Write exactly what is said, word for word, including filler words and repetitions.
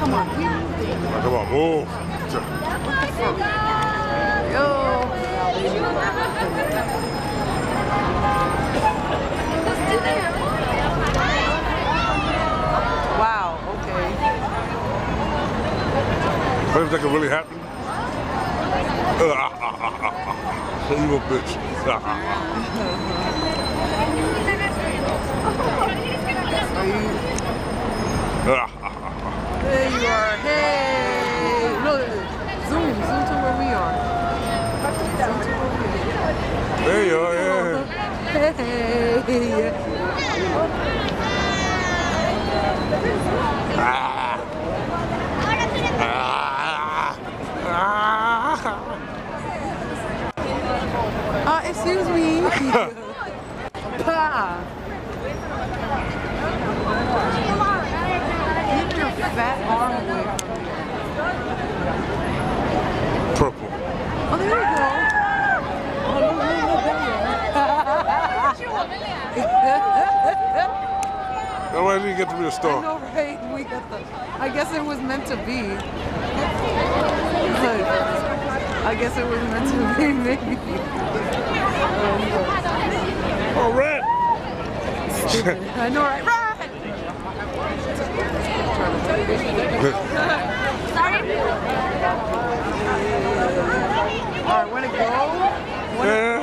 Come on. Come on, move. Yo. Wow, okay. What if that could really happen? You little bitch. There you are. Hey! Look, zoom, zoom to where we are. Zoom to where we are. There you are, yeah. Hey! Ah. Ah. Uh, excuse me. Pa. Get your fat arm away from me. Purple. Oh, there you go. Oh, no, no, no, Now, why did you get to be a star? I know, right? We got the. I guess it was meant to be. Look, I guess it was meant to be, maybe. Oh, red! I know, right? Red! Sorry. Alright, wanna go? Wanna Yeah.